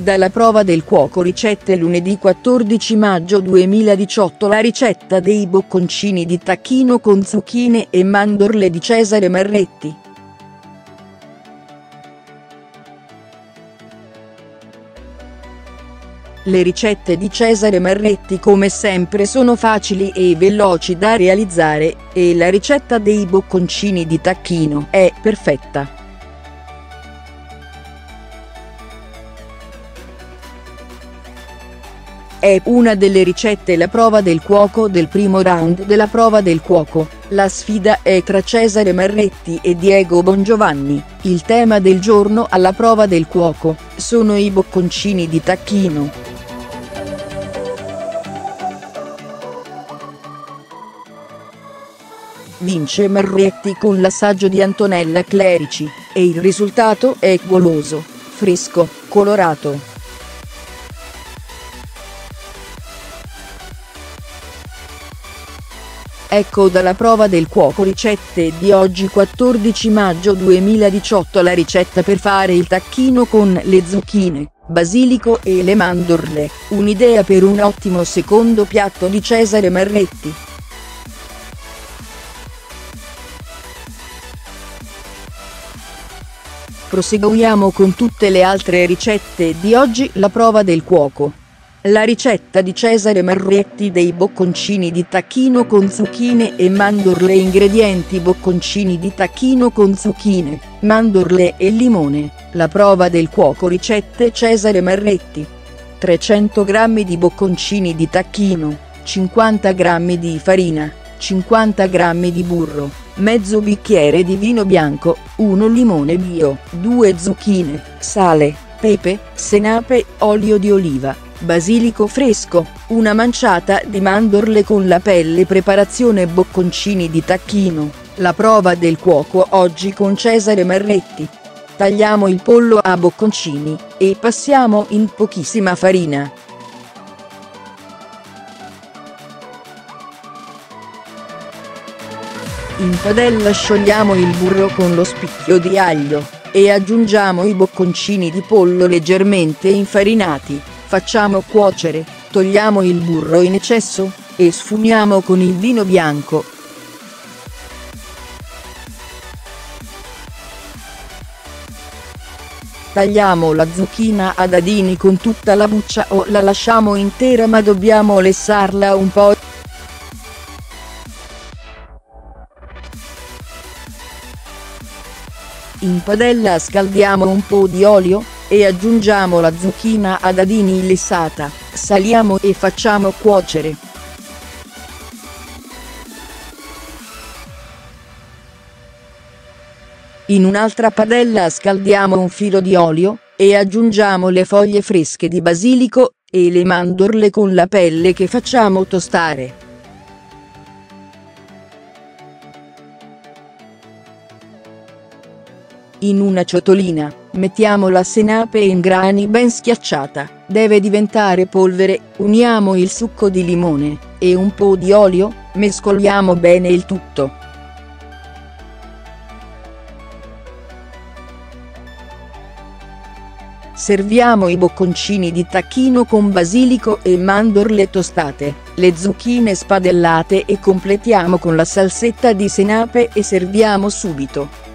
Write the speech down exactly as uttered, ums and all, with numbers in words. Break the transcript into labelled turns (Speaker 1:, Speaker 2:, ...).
Speaker 1: Dalla prova del cuoco ricette lunedì quattordici maggio duemiladiciotto. La ricetta dei bocconcini di tacchino con zucchine e mandorle di Cesare Marretti. Le ricette di Cesare Marretti come sempre sono facili e veloci da realizzare, e la ricetta dei bocconcini di tacchino è perfetta. È una delle ricette la prova del cuoco del primo round della prova del cuoco. La sfida è tra Cesare Marretti e Diego Bongiovanni. Il tema del giorno alla prova del cuoco sono i bocconcini di tacchino. Vince Marretti con l'assaggio di Antonella Clerici, e il risultato è goloso, fresco, colorato. Ecco dalla prova del cuoco ricette di oggi quattordici maggio duemiladiciotto la ricetta per fare il tacchino con le zucchine, basilico e le mandorle, un'idea per un ottimo secondo piatto di Cesare Marretti. Proseguiamo con tutte le altre ricette di oggi. La prova del cuoco. La ricetta di Cesare Marretti dei bocconcini di tacchino con zucchine e mandorle. Ingredienti: bocconcini di tacchino con zucchine, mandorle e limone. La prova del cuoco ricette Cesare Marretti. trecento grammi di bocconcini di tacchino, cinquanta grammi di farina, cinquanta grammi di burro, mezzo bicchiere di vino bianco, uno limone bio, due zucchine, sale, pepe, senape, olio di oliva, basilico fresco, una manciata di mandorle con la pelle. Preparazione: bocconcini di tacchino. La prova del cuoco oggi con Cesare Marretti. Tagliamo il pollo a bocconcini, e passiamo in pochissima farina. In padella sciogliamo il burro con lo spicchio di aglio, e aggiungiamo i bocconcini di pollo leggermente infarinati. Facciamo cuocere, togliamo il burro in eccesso, e sfumiamo con il vino bianco. Tagliamo la zucchina a dadini con tutta la buccia o la lasciamo intera, ma dobbiamo lessarla un po'. In padella scaldiamo un po' di olio, e aggiungiamo la zucchina a dadini lessata, saliamo e facciamo cuocere. In un'altra padella scaldiamo un filo di olio, e aggiungiamo le foglie fresche di basilico, e le mandorle con la pelle che facciamo tostare. In una ciotolina, mettiamo la senape in grani ben schiacciata, deve diventare polvere, uniamo il succo di limone, e un po' di olio, mescoliamo bene il tutto. Serviamo i bocconcini di tacchino con basilico e mandorle tostate, le zucchine spadellate, e completiamo con la salsetta di senape e serviamo subito.